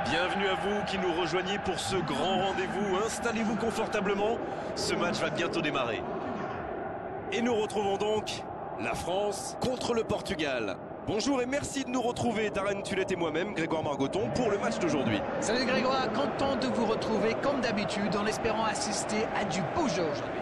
Bienvenue à vous qui nous rejoignez pour ce grand rendez-vous. Installez-vous confortablement, ce match va bientôt démarrer. Et nous retrouvons donc la France contre le Portugal. Bonjour et merci de nous retrouver, Darren Tulette et moi-même, Grégoire Margoton, pour le match d'aujourd'hui. Salut Grégoire, content de vous retrouver comme d'habitude en espérant assister à du beau jeu aujourd'hui.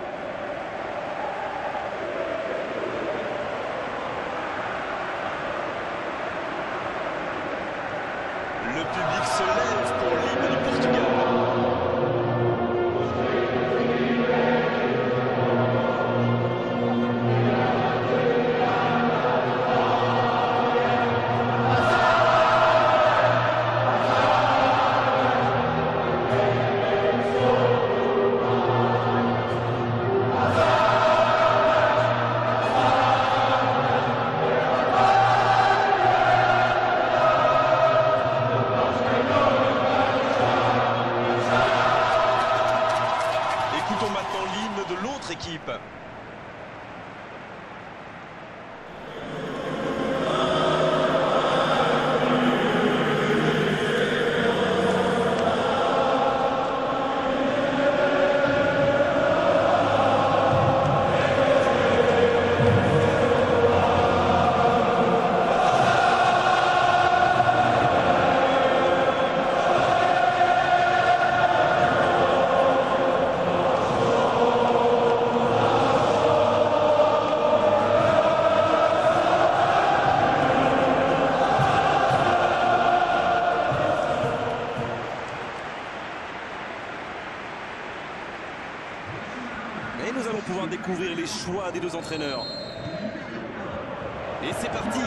Le public se lève pour l'hymne du Portugal. Écoutons maintenant l'hymne de l'autre équipe. Et nous allons pouvoir découvrir les choix des deux entraîneurs. Et c'est parti.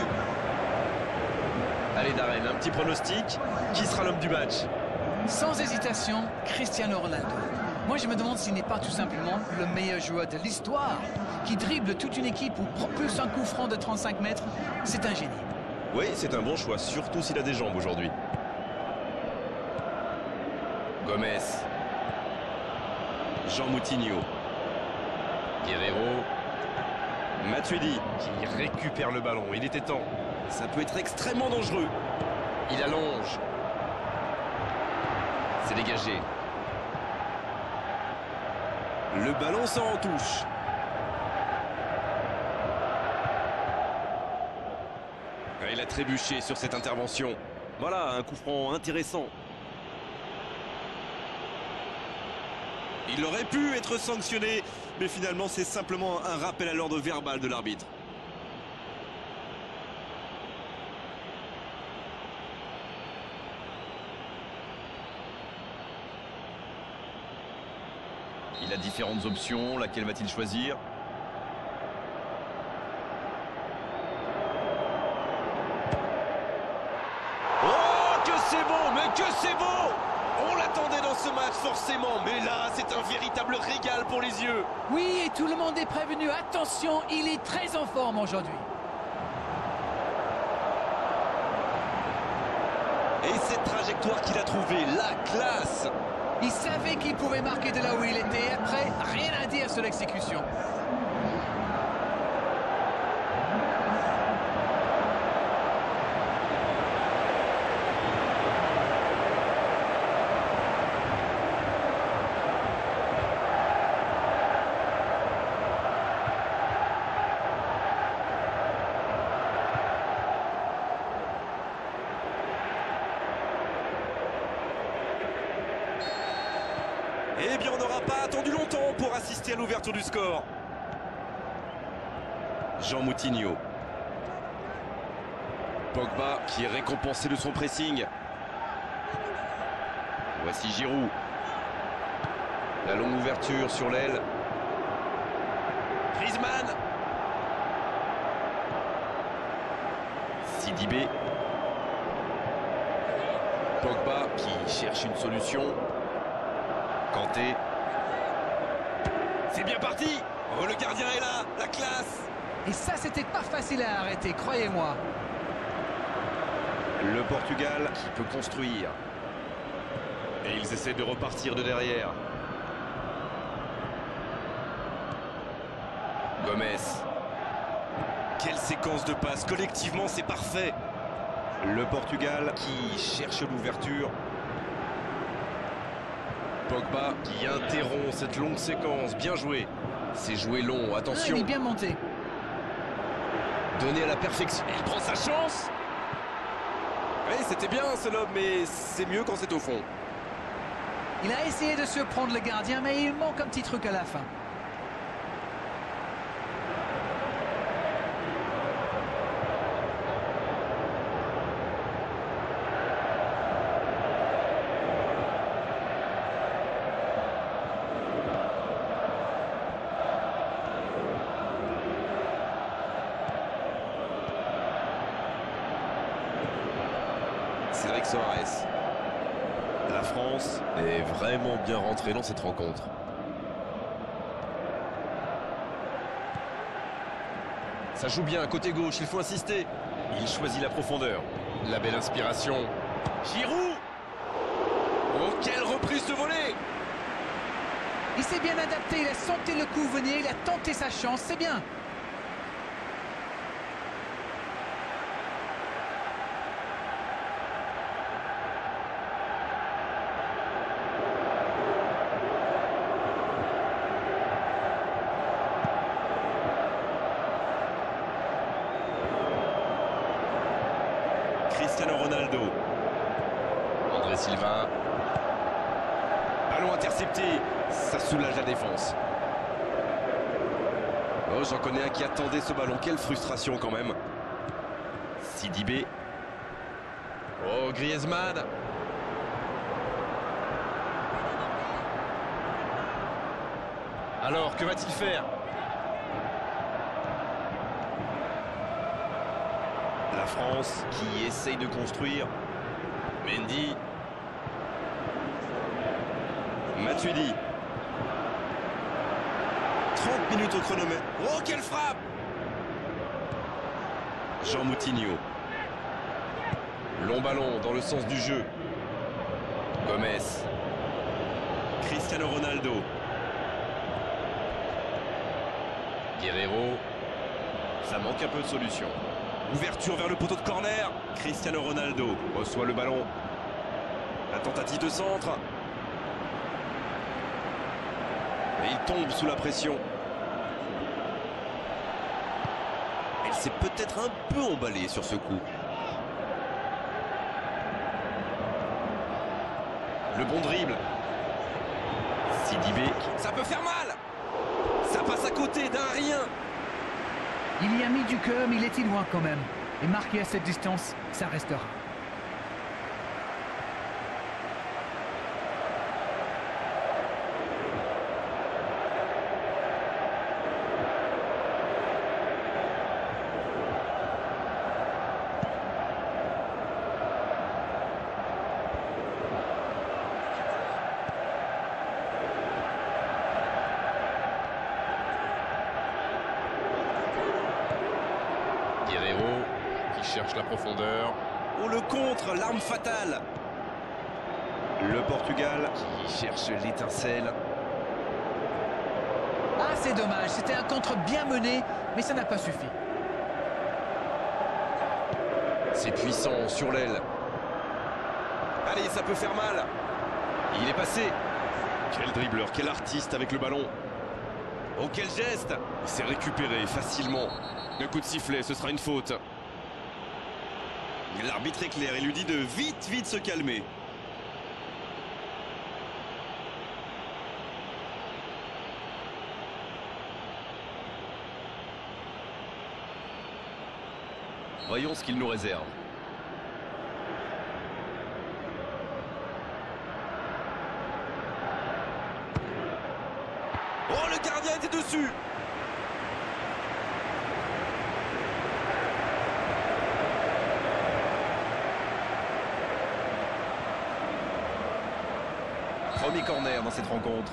Allez Darren, un petit pronostic. Qui sera l'homme du match? Sans hésitation, Cristiano Ronaldo. Moi je me demande s'il n'est pas tout simplement le meilleur joueur de l'histoire, qui dribble toute une équipe ou propulse un coup franc de 35 mètres. C'est un génie. Oui, c'est un bon choix, surtout s'il a des jambes aujourd'hui. Gomez. Jean Moutinho. Guerreiro. Matuidi qui récupère le ballon. Il était temps. Ça peut être extrêmement dangereux. Il allonge. C'est dégagé. Le ballon s'en touche. Il a trébuché sur cette intervention. Voilà, un coup franc intéressant. Il aurait pu être sanctionné, mais finalement c'est simplement un rappel à l'ordre verbal de l'arbitre. Il a différentes options, laquelle va-t-il choisir? Oh, que c'est beau, mais que c'est beau! On l'attendait dans ce match forcément, mais là c'est un véritable régal pour les yeux. Oui, et tout le monde est prévenu. Attention, il est très en forme aujourd'hui. Et cette trajectoire qu'il a trouvée, la classe! Il savait qu'il pouvait marquer de là où il était. Après, rien à dire sur l'exécution. Eh bien, on n'aura pas attendu longtemps pour assister à l'ouverture du score. Jean Moutinho. Pogba qui est récompensé de son pressing. Voici Giroud. La longue ouverture sur l'aile. Griezmann. Sidibé. Pogba qui cherche une solution. Kanté. C'est bien parti. Oh, le gardien est là, la classe. Et ça, c'était pas facile à arrêter, croyez-moi. Le Portugal qui peut construire. Et ils essaient de repartir de derrière. Gomez. Quelle séquence de passes. Collectivement, c'est parfait. Le Portugal qui cherche l'ouverture. Pogba qui interrompt cette longue séquence. Bien joué. C'est joué long, attention. Il est bien monté. Donné à la perfection. Il prend sa chance. Oui, c'était bien ce lob, mais c'est mieux quand c'est au fond. Il a essayé de surprendre le gardien, mais il manque un petit truc à la fin. Cédric Soares. La France est vraiment bien rentrée dans cette rencontre. Ça joue bien, côté gauche, il faut insister. Il choisit la profondeur. La belle inspiration. Giroud. Oh, quelle reprise de volée! Il s'est bien adapté, il a senti le coup venir, il a tenté sa chance, c'est bien. Cristiano Ronaldo. André Silva. Ballon intercepté. Ça soulage la défense. Oh, j'en connais un qui attendait ce ballon. Quelle frustration quand même. Sidibé. Oh, Griezmann. Alors, que va-t-il faire? La France qui essaye de construire. Mendy. Matuidi. 30 minutes au chronomètre. Oh, quelle frappe! Jean Moutinho. Long ballon dans le sens du jeu. Gomez. Cristiano Ronaldo. Guerreiro. Ça manque un peu de solution. Ouverture vers le poteau de corner. Cristiano Ronaldo reçoit le ballon. La tentative de centre. Et il tombe sous la pression. Elle s'est peut-être un peu emballée sur ce coup. Le bon dribble. Sidibé. Ça peut faire mal. Ça passe à côté d'un rien. Il y a mis du cœur, mais il était loin quand même. Et marqué à cette distance, ça restera. Guerreiro qui cherche la profondeur. Oh, le contre, l'arme fatale. Le Portugal qui cherche l'étincelle. Ah, c'est dommage, c'était un contre bien mené, mais ça n'a pas suffi. C'est puissant sur l'aile. Allez, ça peut faire mal. Il est passé. Quel dribbleur, quel artiste avec le ballon. Oh, quel geste. Il s'est récupéré facilement. Un coup de sifflet, ce sera une faute. L'arbitre est clair et lui dit de vite se calmer. Voyons ce qu'il nous réserve. Oh, le gardien était dessus. Premier corner dans cette rencontre.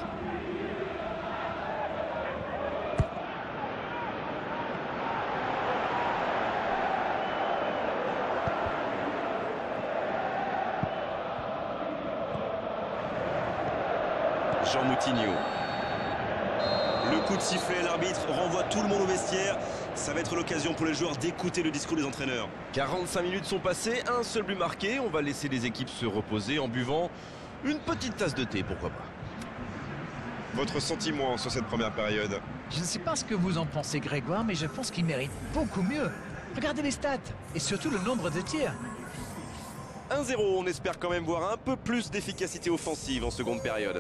Jean Moutinho. Le coup de sifflet, l'arbitre renvoie tout le monde au vestiaire. Ça va être l'occasion pour les joueurs d'écouter le discours des entraîneurs. 45 minutes sont passées, un seul but marqué. On va laisser les équipes se reposer en buvant une petite tasse de thé, pourquoi pas. Votre sentiment sur cette première période? Je ne sais pas ce que vous en pensez, Grégoire, mais je pense qu'il mérite beaucoup mieux. Regardez les stats, et surtout le nombre de tirs. 1-0, on espère quand même voir un peu plus d'efficacité offensive en seconde période.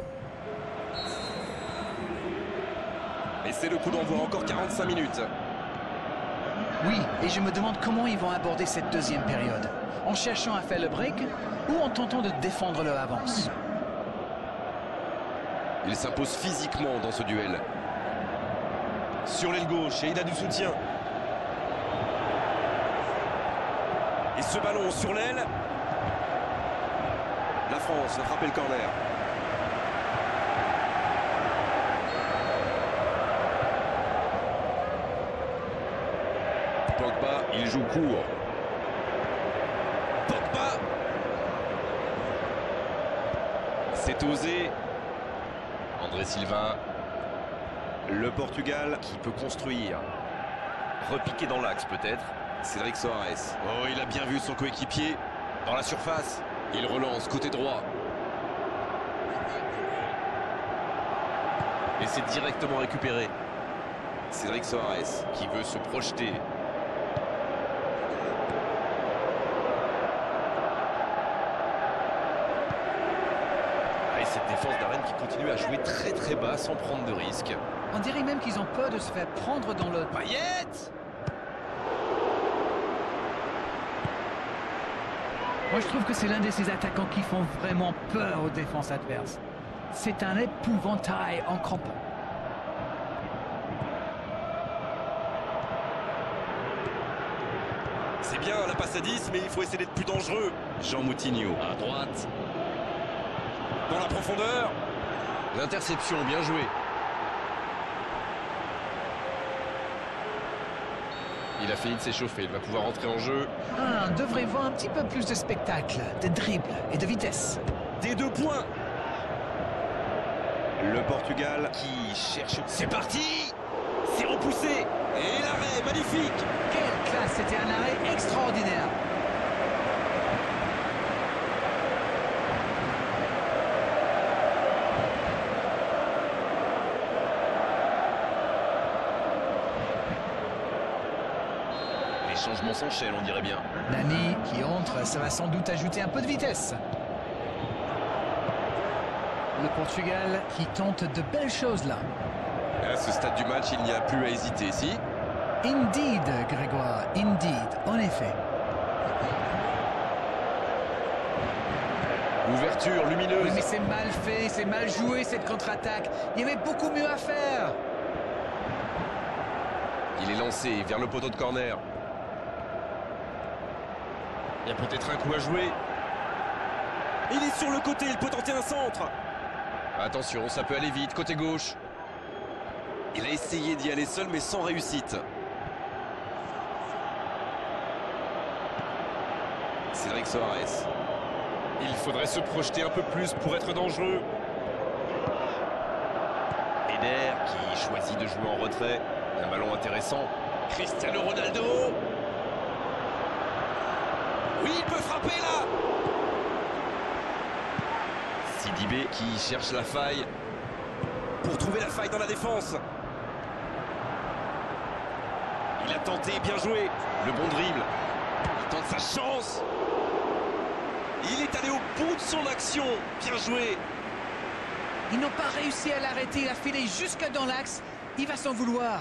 Et c'est le coup d'envoi, encore 45 minutes. Oui, et je me demande comment ils vont aborder cette deuxième période. En cherchant à faire le break ou en tentant de défendre leur avance. Il s'impose physiquement dans ce duel. Sur l'aile gauche, et il a du soutien. Et ce ballon sur l'aile. La France va frapper le corner. Pogba, il joue court. Pogba. C'est osé. André Silva. Le Portugal qui peut construire. Repiqué dans l'axe peut-être. Cédric Soares. Oh, il a bien vu son coéquipier dans la surface. Il relance côté droit. Et c'est directement récupéré. Cédric Soares qui veut se projeter. Et cette défense d'Arène qui continue à jouer très très bas sans prendre de risques. On dirait même qu'ils ont peur de se faire prendre dans le... Payet! Moi, je trouve que c'est l'un de ces attaquants qui font vraiment peur aux défenses adverses. C'est un épouvantail en crampon. C'est bien la passe à 10, mais il faut essayer d'être plus dangereux. Jean Moutinho à droite. Dans la profondeur. L'interception, bien joué. Il a fini de s'échauffer, il va pouvoir entrer en jeu. On devrait voir un petit peu plus de spectacle, de dribble et de vitesse. Des 2 points. Le Portugal qui cherche... C'est parti. C'est repoussé. Et l'arrêt, magnifique. Quelle classe, c'était un arrêt extraordinaire. Les changements s'enchaînent, on dirait bien. Nani qui entre, ça va sans doute ajouter un peu de vitesse. Le Portugal qui tente de belles choses là. À ce stade du match, il n'y a plus à hésiter, si. Indeed, Grégoire, indeed, en effet. Ouverture lumineuse. Oui, mais c'est mal fait, c'est mal joué cette contre-attaque. Il y avait beaucoup mieux à faire. Il est lancé vers le poteau de corner. Il y a peut-être un coup à jouer. Il est sur le côté, il peut tenter un centre. Attention, ça peut aller vite, côté gauche. Il a essayé d'y aller seul, mais sans réussite. Cédric Soares. Il faudrait se projeter un peu plus pour être dangereux. Eder qui choisit de jouer en retrait. Un ballon intéressant. Cristiano Ronaldo. Oui, il peut frapper là. Sidibé qui cherche la faille. Pour trouver la faille dans la défense. Il a tenté, bien joué. Le bon dribble. Il tente sa chance. Il est allé au bout de son action. Bien joué. Ils n'ont pas réussi à l'arrêter, il a filé jusque dans l'axe. Il va s'en vouloir.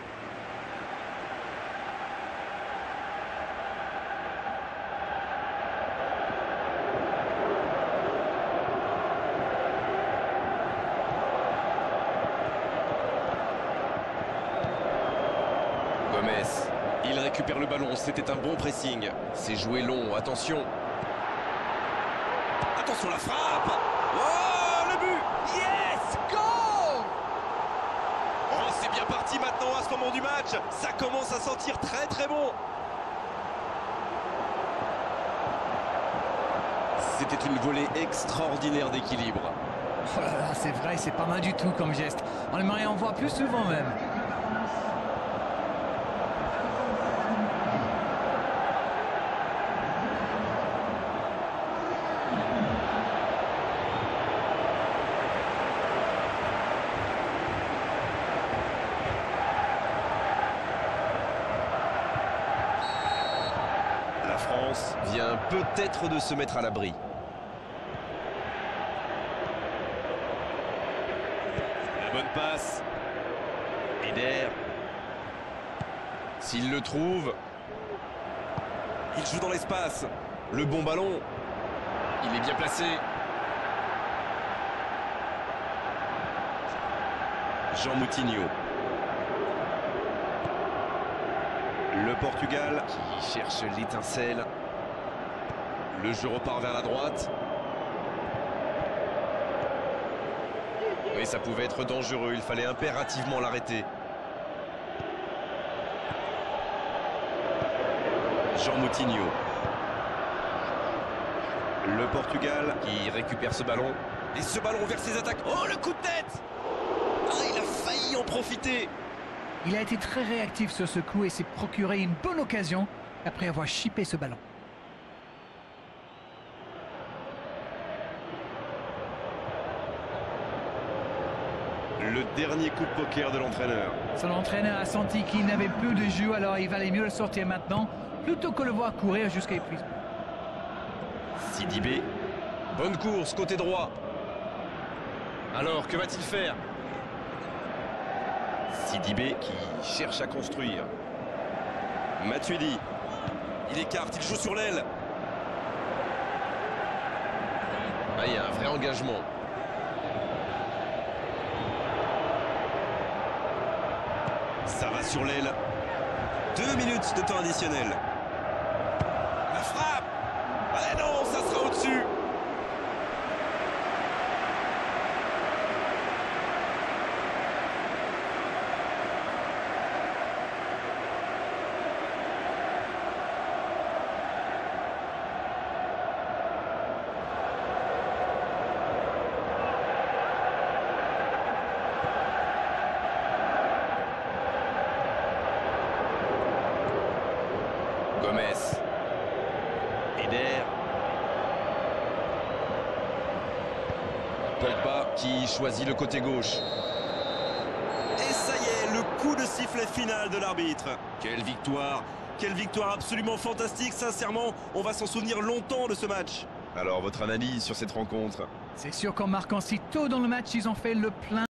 Gomez, il récupère le ballon, c'était un bon pressing. C'est joué long, attention. Attention la frappe. Oh, le but. Yes, go! Oh, c'est bien parti maintenant à ce moment du match. Ça commence à sentir très très bon. C'était une volée extraordinaire d'équilibre. Oh là là, c'est vrai, c'est pas mal du tout comme geste. On aimerait en voir plus souvent même. La France vient peut-être de se mettre à l'abri. La bonne passe. Eder. S'il le trouve. Il joue dans l'espace. Le bon ballon. Il est bien placé. Jean Moutinho. Le Portugal qui cherche l'étincelle. Le jeu repart vers la droite. Oui, ça pouvait être dangereux. Il fallait impérativement l'arrêter. Jean Moutinho. Le Portugal qui récupère ce ballon. Et ce ballon vers ses attaques. Oh, le coup de tête! Ah, il a failli en profiter. Il a été très réactif sur ce coup et s'est procuré une bonne occasion après avoir chippé ce ballon. Le dernier coup de poker de l'entraîneur. Son entraîneur a senti qu'il n'avait plus de jus, alors il valait mieux le sortir maintenant plutôt que le voir courir jusqu'à épuisement. Sidibé. Bonne course, côté droit. Alors, que va-t-il faire? Sidibé qui cherche à construire. Matuidi. Il écarte, il joue sur l'aile. Ah, il y a un vrai engagement. Ça va sur l'aile. 2 minutes de temps additionnel. La frappe. Ah non, ça sera au-dessus. Gomez. Eder. Pogba qui choisit le côté gauche. Et ça y est, le coup de sifflet final de l'arbitre. Quelle victoire absolument fantastique, sincèrement, on va s'en souvenir longtemps de ce match. Alors, votre analyse sur cette rencontre? C'est sûr qu'en marquant si tôt dans le match, ils ont fait le plein.